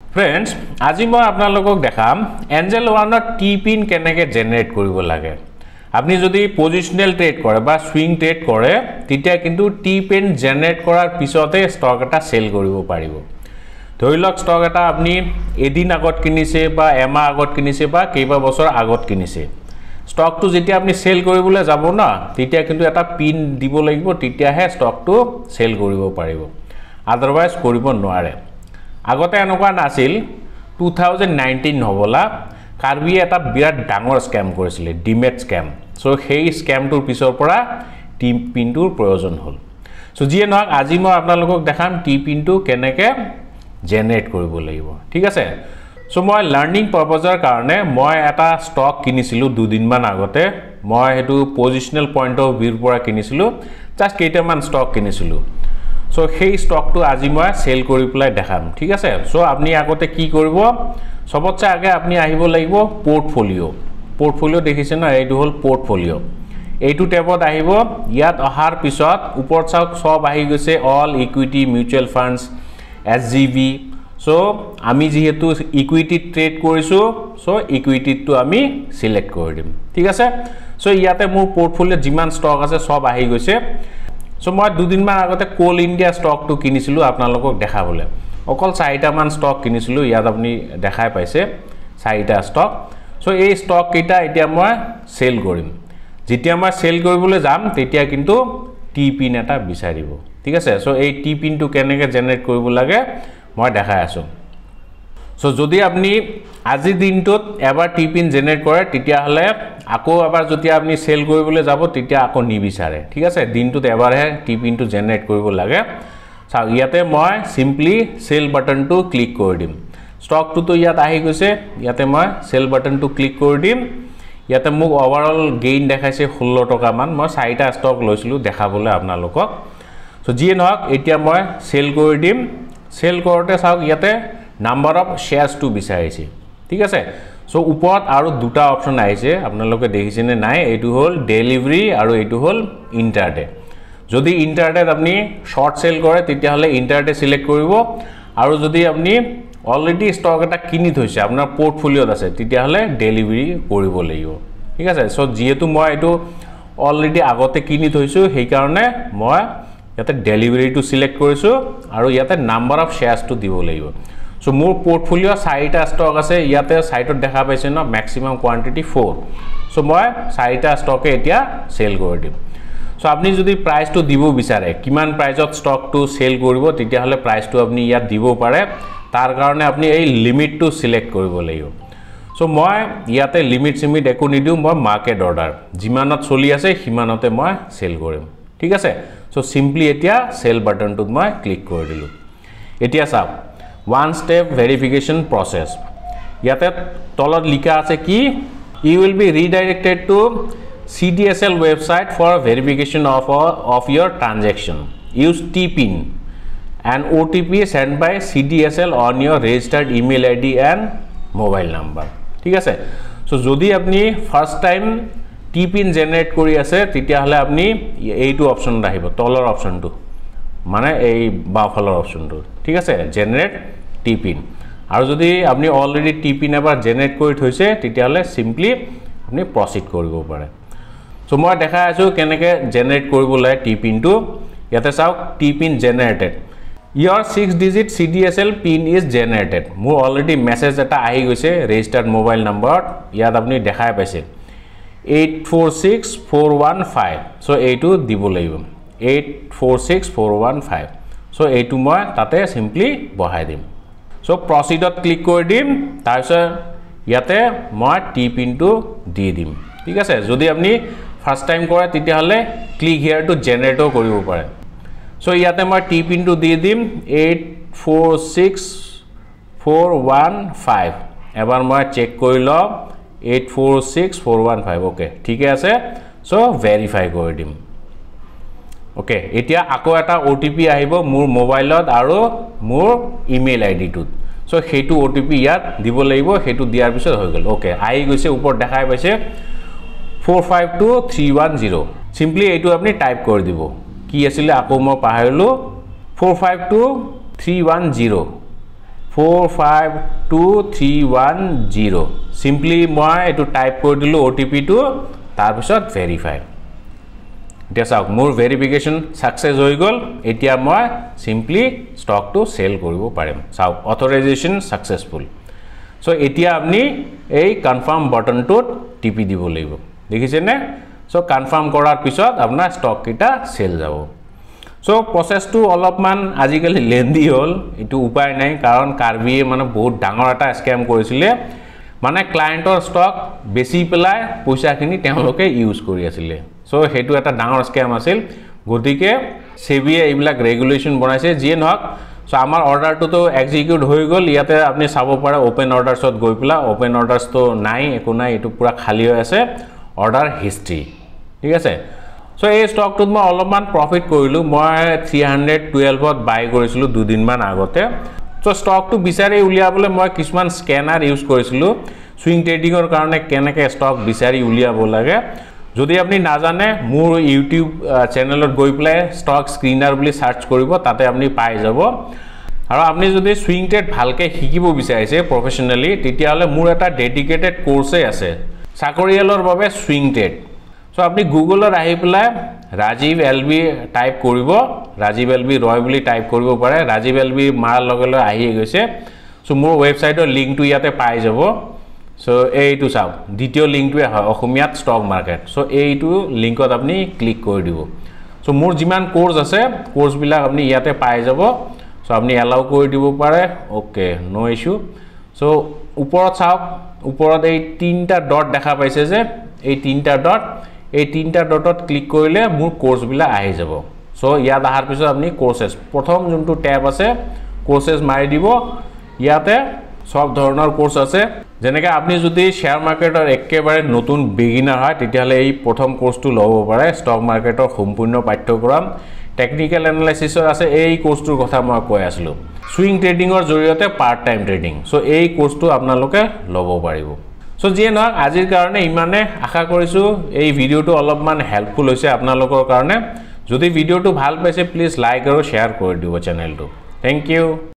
friends আজি মই আপোনালোকক দেখাম এঞ্জেল ওয়ানত টি পিন কেনেকৈ জেনাৰেট কৰিব লাগে আপনি যদি পজিশনাল ট্ৰেড কৰে বা সুইং ট্ৰেড কৰে তেতিয়া কিন্তু টি পিন জেনাৰেট কৰাৰ পিছতে ষ্টক এটা সেল কৰিব পাৰিব ধৰি লওক ষ্টক এটা আপনি এদিন আগত কিনিছে বা এমাহ আগত কিনিছে বা কেইবা বছৰ আগত কিনিছে ষ্টকটো যেতিয়া আপনি সেল কৰিবলৈ যাব না তেতিয়া কিন্তু এটা পিন দিব লাগিব তেতিয়াহে ষ্টকটো সেল কৰিব পাৰিব আদাৰৱাইজ কৰিব নোৱাৰে আগতে এনেকুৱা নাছিল 2019 হবলা কাৰ্বি এটা বিৰাট ডাঙৰ স্ক্যাম কৰিছিল ডিমেট স্ক্যাম সো সেই স্ক্যামটোৰ পিছৰ পৰা টি পিনটোৰ প্ৰয়োজন হল সো যিয়ে নহক আজি মই আপোনালোকক দেখাম টি পিনটো কেনেকৈ জেনাৰেট কৰিব লাগিব ঠিক আছে সো মই লাৰ্নিং পাৰপাজৰ কাৰণে মই এটা ষ্টক কিনিছিলো দুদিনমান আগতে মই হেতু পজিশনাল পইণ্ট অফ ভিউৰ পৰা কিনিছিলো জাস্ট কেইটামান ষ্টক কিনিছিলো সো সেই ষ্টকটো আজি মই সেল কৰি পেলাই দেখাম ঠিক আছে সো আপনি আগতে কি কৰিব সবতছে আগে আপনি আহিব লাগিব পোৰ্টফোলিও দেখিছে না এইটো হল পোৰ্টফোলিও এইটো ট্যাবত আহিব ইয়াত অহাৰ পিছত ওপৰত চাওক সব আহি গৈছে all equity mutual funds SGB so আমি যেহেতু ইকুইটি ট্ৰেড কৰিছো সো ইকুইটিটো আমি সিলেক্ট কৰি দিম ঠিক আছে সো ইয়াতে মোৰ পোৰ্টফোলিও যিমান ষ্টক আছে সব আহি গৈছে সো মই দুদিনমান আগতে কোল ইন্ডিয়া ষ্টকটো কিনিছিলো আপোনালোকক দেখাবলে অকল 4টা মান ষ্টক কিনিছিলো ইয়াত আপুনি দেখাই পাইছে 4টা ষ্টক সো এই ষ্টক কেইটা এতিয়া মই সেল কৰিম যেতিয়া মই সেল কৰিবলৈ যাম তেতিয়া কিন্তু টি পিন এটা বিচাৰিব ঠিক আছে সো এই টি পিনটো কেনেকৈ জেনাৰেট কৰিব লাগে মই দেখাই আছো সো যদি আপনি আজি দিনটোত এবাৰ টি পিন জেনাৰেট কৰে তেতিয়া হলে আকৌ এবাৰ যদি আপনি সেল কৰিবলৈ যাব তেতিয়া আকৌ নিবিচাৰে ঠিক আছে দিনটোত এবাৰহে টি পিনটো জেনাৰেট কৰিব লাগে চাও ইয়াতে মই সিম্পলি সেল বাটনটো ক্লিক কৰি দিম ষ্টকটো তো ইয়াত আহি গৈছে ইয়াতে মই সেল বাটনটো ক্লিক কৰি দিম ইয়াতে মোক ওভাৰঅল গেইন দেখাইছে 16 টকা মান মই 4টা ষ্টক লৈছিলো দেখাবলৈ আপোনালোকক সো যিয়ে নহক এতিয়া মই সেল কৰি দিম সেল কৰোতে চাওক ইয়াতে নাম্বাৰ অফ শেয়াৰ্স টু বিচাৰিছে ঠিক আছে সো ওপৰত আৰু দুটা অপচন আহিছে আপোনালোকে দেখিছেনে নাই এইটো হল ডেলিভাৰি আৰু এইটো হল ইন্টাৰডে যদি ইন্টাৰডে আপনি শৰ্ট সেল কৰে তেতিয়া হলে ইন্টাৰডে সিলেক্ট কৰিব আৰু যদি আপনি অলৰেডি ষ্টক এটা কিনি থৈছে আপোনাৰ পোৰ্টফোলিওত আছে তেতিয়া হলে ডেলিভাৰি কৰিব লাগিব ঠিক আছে সো যেহেতু মই এটো অলৰেডি আগতে কিনি থৈছো সেই কাৰণে মই ইয়াতে ডেলিভাৰিটো সিলেক্ট কৰিছো আৰু ইয়াতে নাম্বাৰ অফ শেয়াৰ্স টু দিব লাগিব সো মোৰ পোৰ্টফোলিও 4টা ষ্টক আছে ইয়াতে সাইটত দেখা পাইছে ন ম্যাক্সিমাম কোয়ান্টিটি 4 সো মই 4টা ষ্টকে এতিয়া সেল কৰি দিম সো আপনি যদি প্ৰাইসটো দিব বিচাৰে কিমান প্ৰাইসত ষ্টকটো সেল কৰিব তেতিয়া হলে প্ৰাইসটো আপনি ইয়াত দিব পাৰে তাৰ কাৰণে আপনি এই লিমিটটো সিলেক্ট কৰিব লাগিব সো মই ইয়াতে লিমিট সিমিট একো নিদিও মই মাৰ্কেট অৰ্ডাৰ যিমানত চলি আছে হিমানতে মই সেল কৰিম ঠিক আছে সো সিম্পলি এতিয়া সেল বাটনটোত মই ক্লিক কৰি দিলো এতিয়া চাওক one step verification process ইয়াতে তলত লিখা আছে কি you will be redirected to CDSL website for verification of your transaction use TPIN and OTP sent by CDSL on your registered email ID and mobile number ঠিক আছে so যদি আপনি first time TPIN generate কৰি আছে তেতিয়া হলে আপনি এইটো অপচন আহিব তলৰ অপচনটো মানে এই বাফালৰ অপচনটো ঠিক আছে জেনারেট টিপিন আৰু যদি আপনি অলৰেডি টিপিন এবাৰ জেনাৰেট কৰি থৈছে তেতিয়া হলে সিম্পলি আপনি প্ৰসিড কৰিব পাৰে সো মই দেখাই আছো কেনেকৈ জেনাৰেট কৰিব লাগে টিপিনটো ইয়াতে চাওক TPIN generated your 6 digit CDSL pin is generated মোৰ অলৰেডি মেসেজ এটা আহি গৈছে ৰেজিস্টাৰ্ড মোবাইল নম্বৰ ইয়াত আপনি দেখাই পাইছে 846415 সো এইটো দিব লাগিব 846415 সো এইটো মই তাতে সিম্পলি বহাই দিম সো প্ৰসিডত ক্লিক কৰি দিম তাৰপিছত ইয়াতে মই টি পিনটো দি দিম ঠিক আছে যদি আপনি ফার্স্ট টাইম কৰে তেতিয়া হলে ক্লিক হিয়াৰ টু জেনাৰেট কৰিব পাৰে সো ইয়াতে মই টি পিনটো দি দিম 846415 এবাৰ মই চেক কৰি লও 846415 ওকে ঠিক আছে সো ভেৰিফাই কৰি দিম ওকে এতিয়া আকৌ এটা ওটিপি আহিব মোৰ মোবাইলত আৰু মোৰ ইমেইল আইডিটোত সো হেতু ওটিপি ইয়াত দিব লাগিব হেতু দিয়াৰ পিছত হৈ গল ওকে আহি গৈছে ওপৰত দেখাই পাইছে 452310 সিম্পলি এইটো আপনি টাইপ কৰি দিব কি আছিল আকৌ মই পাহৰিলো 452310 45231 সিম্পলি মই এটো টাইপ কৰি দিলো OTP টো তাৰ পিছত ভেৰিফাই এতিয়া চাওক মোৰ ভেৰিফিকেশন সাকসেস হৈ গল এতিয়া মই সিম্পলি স্টক টো সেল কৰিব পাৰিম চাওক অথৰাইজেশন সাকসেসফুল সো এতিয়া আপনি এই কনফার্ম বাটনটোত টিপি দিব লাগিব দেখিছে নে সো কনফার্ম কৰাৰ পিছত আপোনাৰ স্টক কিটা সেল যাব সো প্ৰসেসটো অলপমান আজিকালি লেন্দি হল এটো উপায় নাই কাৰণ কাৰ্বিয়ে মানে বহুত ডাঙৰ এটা স্ক্যাম কৰিছিলে মানে ক্লায়েন্টৰ স্টক বেছি পেলাই পইচাখিনি তেওঁলোকে ইউজ কৰি আছিল সো হেতু এটা ডাঙৰ স্ক্যাম আছিল গতিকে সেবিয়ে এইবিলাক ৰেগুলেশন বনাইছে যি নহক সো আমাৰ অৰ্ডাৰটো তো এক্সিকিউট হৈ গল ইয়াতে আপুনি চাব পাৰে ওপেন অৰ্ডাৰছত গৈ পেলা ওপেন অৰ্ডাৰছ তো নাই একো নাই এটো পুৰা খালি হৈ আছে অৰ্ডাৰ হিষ্ট্ৰী ঠিক আছে সো এই স্টকটোত মই অলপমান প্ৰফিট কৰিলো মই 312 ত বাই কৰিছিলো দুদিন মান আগতে সো স্টকটো বিচাৰি উলিয়াবলৈ মই কিছুমান স্ক্যানাৰ ইউজ কৰিছিলো সুইং ট্ৰেডিংৰ কাৰণে কেনেকৈ স্টক বিচাৰি উলিয়াব লাগে যদি আপনি নাজানে মোৰ ইউটিউব চেনেলত গৈ প্লে স্টক স্ক্ৰিনাৰ বুলি সাৰ্চ কৰিব তাতে আপনি পাই যাব আৰু আপনি যদি সুইং ট্ৰেড ভালকে শিকিব বিচাৰিছে প্ৰফেশনালি তেতিয়া হলে মোৰ এটা ডেডিকেটেড কোৰ্সে আছে চাকৰিয়ালৰ বাবে সুইং ট্ৰেড সো আপনি গুগলত আহি প্লে ৰাজীৱ এলবি টাইপ কৰিব ৰাজীৱ এলবি ৰয় বুলি টাইপ কৰিব পাৰে ৰাজীৱ এলবি মাৰ লগে আহি গৈছে সো মোৰ ওয়েবসাইটৰ লিংকটো ইয়াতে পাই যাব সো এইটো চাও দ্বিতীয় লিংকটোৱে হয় অসমীয়াত ষ্টক মাৰ্কেট সো এইটো লিংকত আপনি ক্লিক কৰি দিব সো মোৰ যিমান কোৰ্স আছে কোৰ্স বিলাক আপনি ইয়াতে পাই যাব সো আপনি এলাউ কৰি দিব পাৰে ওকে নো ইস্যু সো ওপৰত চাওক ওপৰত এই তিনটা ডট দেখা পাইছে যে এই তিনটা ডটত ক্লিক কৰিলে মোৰ কোৰ্স বিলাক আহি যাব সো ইয়াত আহাৰ পিছত আপনি কোৰ্সেস প্ৰথম যোনটো ট্যাব আছে কোৰ্সেস মাৰি দিব ইয়াতে সব ধৰণৰ কোৰ্স আছে যেনেকৈ আপনি যদি শেয়াৰ মাৰ্কেটৰ একেবাৰে নতুন বিগিনাৰ হয় তেতিয়াহলে এই প্ৰথম কোৰ্সটো লব পাৰে ষ্টক মাৰ্কেটৰ সম্পূৰ্ণ পাঠ্যক্ৰম টেকনিক্যাল এনালাইসিসৰ আছে এই কোৰ্সটোৰ কথা মই কৈ আছিলো সুইং ট্ৰেডিংৰ জৰিয়তে পাৰ্ট টাইম ট্ৰেডিং সো এই কোৰ্সটো আপোনালোকে লব পাৰিব সো যিয়ে নহওক আজিৰ কাৰণে ইমানে আশা কৰিছো এই ভিডিওটো অলপমান হেল্পফুল হৈছে আপোনালোকৰ কাৰণে যদি ভিডিওটো ভাল পাইছে প্লিজ লাইক আৰু শেয়াৰ কৰি দিব চেনেলটো থ্যাংক ইউ